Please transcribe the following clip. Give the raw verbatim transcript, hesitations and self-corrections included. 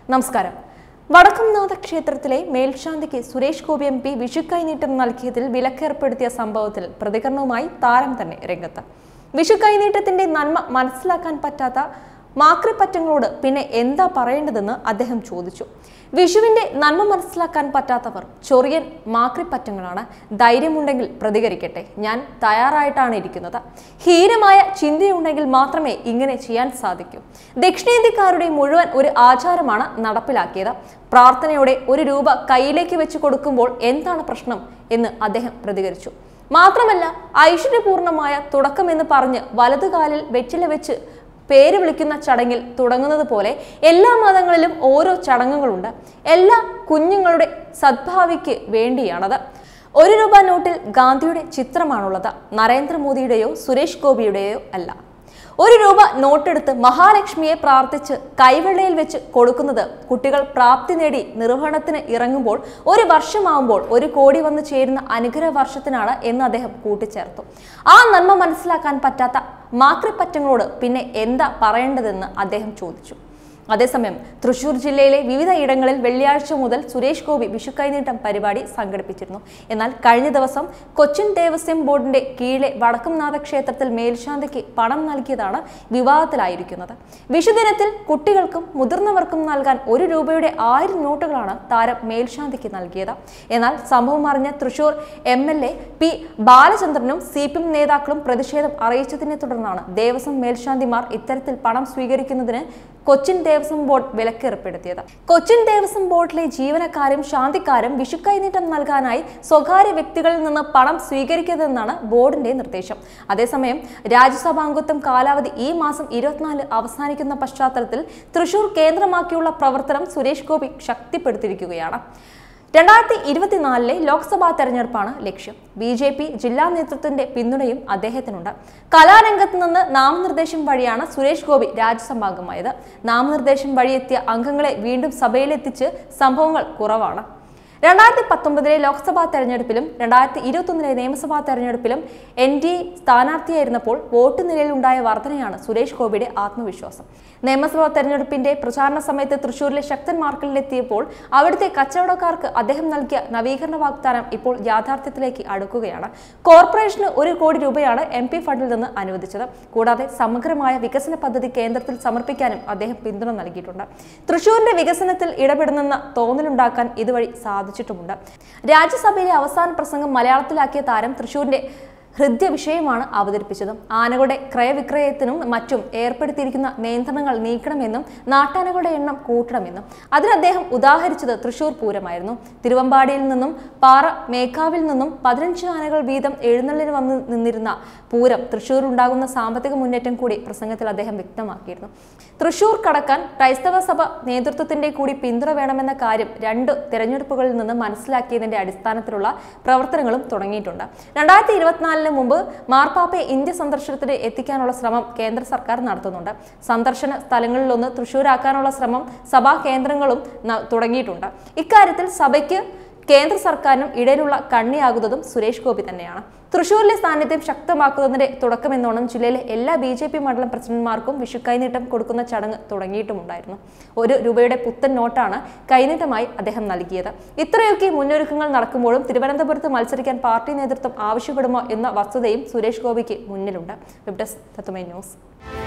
നമസ്കാരം. വടക്കുംനാഥ ക്ഷേത്രത്തിലെ മേൽശാന്തിക്ക് സുരേഷ് ഗോപി എം പി വിഷുക്കൈനീട്ടം നൽകിയതിൽ വിലക്കേർപ്പെടുത്തിയ സംഭവത്തിൽ പ്രതികരണവുമായി താരം തന്നെ രംഗത്ത്. വിഷുക്കൈനീട്ടത്തിന്റെ നന്മ മനസ്സിലാക്കാൻ പറ്റാത്ത മാക്രിപ്പറ്റങ്ങളോട് പിന്നെ എന്താ പറയേണ്ടതെന്ന് അദ്ദേഹം ചോദിച്ചു. വിഷുവിന്റെ നന്മ മനസ്സിലാക്കാൻ പറ്റാത്തവർ ചൊറിയൻ മാക്രിപ്പറ്റങ്ങളാണ്. ധൈര്യമുണ്ടെങ്കിൽ പ്രതികരിക്കട്ടെ, ഞാൻ തയ്യാറായിട്ടാണ് ഇരിക്കുന്നത്. ഹീനമായ ചിന്തയുണ്ടെങ്കിൽ മാത്രമേ ഇങ്ങനെ ചെയ്യാൻ സാധിക്കൂ. ദക്ഷിണേന്ത്യക്കാരുടെ മുഴുവൻ ഒരു ആചാരമാണ് നടപ്പിലാക്കിയത്. പ്രാർത്ഥനയോടെ ഒരു രൂപ കയ്യിലേക്ക് വെച്ച് കൊടുക്കുമ്പോൾ എന്താണ് പ്രശ്നം എന്ന് അദ്ദേഹം പ്രതികരിച്ചു. മാത്രമല്ല, ഐശ്വര്യപൂർണമായ തുടക്കം എന്ന് പറഞ്ഞ് വലതുകാലിൽ വെറ്റില വെച്ച് പേര് വിളിക്കുന്ന ചടങ്ങിൽ തുടങ്ങുന്നത് പോലെ എല്ലാ മതങ്ങളിലും ഓരോ ചടങ്ങുകളുണ്ട്. എല്ലാ കുഞ്ഞുങ്ങളുടെ സദ്ഭാവിക്ക് വേണ്ടിയാണത്. ഒരു രൂപ നോട്ടിൽ ഗാന്ധിയുടെ ചിത്രമാണുള്ളത്, നരേന്ദ്രമോദിയുടെയോ സുരേഷ് ഗോപിയുടെയോ അല്ല. ഒരു രൂപ നോട്ടെടുത്ത് മഹാലക്ഷ്മിയെ പ്രാർത്ഥിച്ച് കൈവെള്ളയിൽ വെച്ച് കൊടുക്കുന്നത് കുട്ടികൾ പ്രാപ്തി നേടി നിർവഹണത്തിന് ഇറങ്ങുമ്പോൾ ഒരു വർഷമാവുമ്പോൾ ഒരു കോടി വന്നു ചേരുന്ന അനുഗ്രഹ വർഷത്തിനാണ് എന്ന് അദ്ദേഹം കൂട്ടിച്ചേർത്തു. ആ നന്മ മനസ്സിലാക്കാൻ പറ്റാത്ത മാക്രിപ്പറ്റങ്ങളോട് പിന്നെ എന്താ പറയേണ്ടതെന്ന് അദ്ദേഹം ചോദിച്ചു. അതേസമയം തൃശൂർ ജില്ലയിലെ വിവിധ ഇടങ്ങളിൽ വെള്ളിയാഴ്ച മുതൽ സുരേഷ് ഗോപി വിഷുക്കൈനീട്ടം പരിപാടി സംഘടിപ്പിച്ചിരുന്നു. എന്നാൽ കഴിഞ്ഞ ദിവസം കൊച്ചിൻ ദേവസ്വം ബോർഡിന്റെ കീഴിലെ വടക്കുംനാഥ ക്ഷേത്രത്തിൽ മേൽശാന്തിക്ക് പണം നൽകിയതാണ് വിവാദത്തിലായിരിക്കുന്നത്. വിഷുദിനത്തിൽ കുട്ടികൾക്കും മുതിർന്നവർക്കും നൽകാൻ ഒരു രൂപയുടെ ആയിരം നോട്ടുകളാണ് താരം മേൽശാന്തിക്ക് നൽകിയത്. എന്നാൽ സംഭവം അറിഞ്ഞ Thrissur M L A P ബാലചന്ദ്രനും സി പി എം നേതാക്കളും പ്രതിഷേധം അറിയിച്ചതിനെ തുടർന്നാണ് ദേവസ്വം മേൽശാന്തിമാർ ഇത്തരത്തിൽ പണം സ്വീകരിക്കുന്നതിന് കൊച്ചിൻ ദേവസ്വം ബോർഡ് വിലക്കേർപ്പെടുത്തിയത്. കൊച്ചിൻ ദേവസ്വം ബോർഡിലെ ജീവനക്കാരും ശാന്തിക്കാരും വിഷുക്കൈനീട്ടം നൽകാനായി സ്വകാര്യ വ്യക്തികളിൽ നിന്ന് പണം സ്വീകരിക്കരുതെന്നാണ് ബോർഡിന്റെ നിർദ്ദേശം. അതേസമയം രാജ്യസഭാംഗത്വം കാലാവധി ഈ മാസം ഇരുപത്തിനാല് അവസാനിക്കുന്ന പശ്ചാത്തലത്തിൽ തൃശൂർ കേന്ദ്രമാക്കിയുള്ള പ്രവർത്തനം സുരേഷ് ഗോപി ശക്തിപ്പെടുത്തിയിരിക്കുകയാണ്. രണ്ടായിരത്തി ഇരുപത്തിനാലിലെ ലോക്സഭാ തെരഞ്ഞെടുപ്പാണ് ലക്ഷ്യം. ബി ജെ പി ജില്ലാ നേതൃത്വത്തിന്റെ പിന്തുണയും അദ്ദേഹത്തിനുണ്ട്. കലാരംഗത്ത് നിന്ന് നാമനിർദ്ദേശം വഴിയാണ് സുരേഷ് ഗോപി രാജ്യസഭാംഗമായത്. നാമനിർദ്ദേശം വഴിയെത്തിയ അംഗങ്ങളെ വീണ്ടും സഭയിലെത്തിച്ച് സംഭവങ്ങൾ കുറവാണ്. രണ്ടായിരത്തി പത്തൊമ്പതിലെ ലോക്സഭാ തെരഞ്ഞെടുപ്പിലും രണ്ടായിരത്തി ഇരുപത്തി ഒന്നിലെ നിയമസഭാ തെരഞ്ഞെടുപ്പിലും എൻ ഡി എ സ്ഥാനാർത്ഥിയായിരുന്നപ്പോൾ വോട്ട് നിലയിൽ ഉണ്ടായ വർധനയാണ് സുരേഷ് ഗോപിയുടെ ആത്മവിശ്വാസം. നിയമസഭാ തെരഞ്ഞെടുപ്പിന്റെ പ്രചാരണ സമയത്ത് തൃശൂരിലെ ശക്തൻ മാർക്കറ്റിലെത്തിയപ്പോൾ അവിടുത്തെ കച്ചവടക്കാർക്ക് അദ്ദേഹം നൽകിയ നവീകരണ വാഗ്ദാനം ഇപ്പോൾ യാഥാർത്ഥ്യത്തിലേക്ക് അടുക്കുകയാണ്. കോർപ്പറേഷന് ഒരു കോടി രൂപയാണ് എം പി ഫണ്ടിൽ നിന്ന് അനുവദിച്ചത്. കൂടാതെ സമഗ്രമായ വികസന പദ്ധതി കേന്ദ്രത്തിൽ സമർപ്പിക്കാനും അദ്ദേഹം പിന്തുണ നൽകിയിട്ടുണ്ട്. തൃശൂരിന്റെ വികസനത്തിൽ ഇടപെടുന്നെന്ന തോന്നലുണ്ടാക്കാൻ ഇതുവഴി സാധിച്ചിട്ടുമുണ്ട്. രാജ്യസഭയിലെ അവസാന പ്രസംഗം മലയാളത്തിലാക്കിയ താരം തൃശൂരിന്റെ ഹൃദ്യ വിഷയമാണ് അവതരിപ്പിച്ചത്. ആനകളുടെ ക്രയവിക്രയത്തിനും മറ്റും ഏർപ്പെടുത്തിയിരിക്കുന്ന നിയന്ത്രണങ്ങൾ നീക്കണമെന്നും നാട്ടാനകളുടെ എണ്ണം കൂട്ടണമെന്നും അതിന് അദ്ദേഹം ഉദാഹരിച്ചത് തൃശൂർ പൂരമായിരുന്നു. തിരുവമ്പാടിയിൽ നിന്നും പാറ മേക്കാവിൽ നിന്നും പതിനഞ്ച് ആനകൾ വീതം എഴുന്നള്ളിന് വന്ന് നിന്നിരുന്ന പൂരം തൃശൂർ ഉണ്ടാകുന്ന സാമ്പത്തിക മുന്നേറ്റം കൂടി പ്രസംഗത്തിൽ അദ്ദേഹം വ്യക്തമാക്കിയിരുന്നു. തൃശൂർ കടക്കാൻ ക്രൈസ്തവ സഭ നേതൃത്വത്തിന്റെ കൂടി പിന്തുണ വേണമെന്ന കാര്യം രണ്ട് തെരഞ്ഞെടുപ്പുകളിൽ നിന്ന് മനസ്സിലാക്കിയതിന്റെ അടിസ്ഥാനത്തിലുള്ള പ്രവർത്തനങ്ങളും തുടങ്ങിയിട്ടുണ്ട്. രണ്ടായിരത്തി ഇരുപത്തിനാലിന് മുമ്പ് മാർപ്പാപ്പയെ ഇന്ത്യ സന്ദർശനത്തിന് എത്തിക്കാനുള്ള ശ്രമം കേന്ദ്ര സർക്കാർ നടത്തുന്നുണ്ട്. സന്ദർശന സ്ഥലങ്ങളിലൊന്ന് തൃശ്ശൂരാക്കാനുള്ള ശ്രമം സഭാ കേന്ദ്രങ്ങളും തുടങ്ങിയിട്ടുണ്ട്. ഇക്കാര്യത്തിൽ സഭയ്ക്ക് കേന്ദ്ര സർക്കാരിനും ഇടയിലുള്ള കണ്ണിയാകുന്നതും സുരേഷ് ഗോപി തന്നെയാണ്. തൃശൂരിലെ സാന്നിധ്യം ശക്തമാക്കുന്നതിന്റെ തുടക്കമെന്നോണം ജില്ലയിലെ എല്ലാ ബി ജെ പി മണ്ഡലം പ്രസിഡന്റുമാർക്കും വിഷു കൈനീട്ടം കൊടുക്കുന്ന ചടങ്ങ് തുടങ്ങിയിട്ടുമുണ്ടായിരുന്നു. ഒരു രൂപയുടെ പുത്തൻ നോട്ടാണ് കൈനീട്ടമായി അദ്ദേഹം നൽകിയത്. ഇത്രയൊക്കെ മുന്നൊരുക്കങ്ങൾ നടക്കുമ്പോഴും തിരുവനന്തപുരത്ത് മത്സരിക്കാൻ പാർട്ടി നേതൃത്വം ആവശ്യപ്പെടുമോ എന്ന വസ്തുതയും സുരേഷ് ഗോപിക്ക് മുന്നിലുണ്ട്. Web desk Tatwamayi news.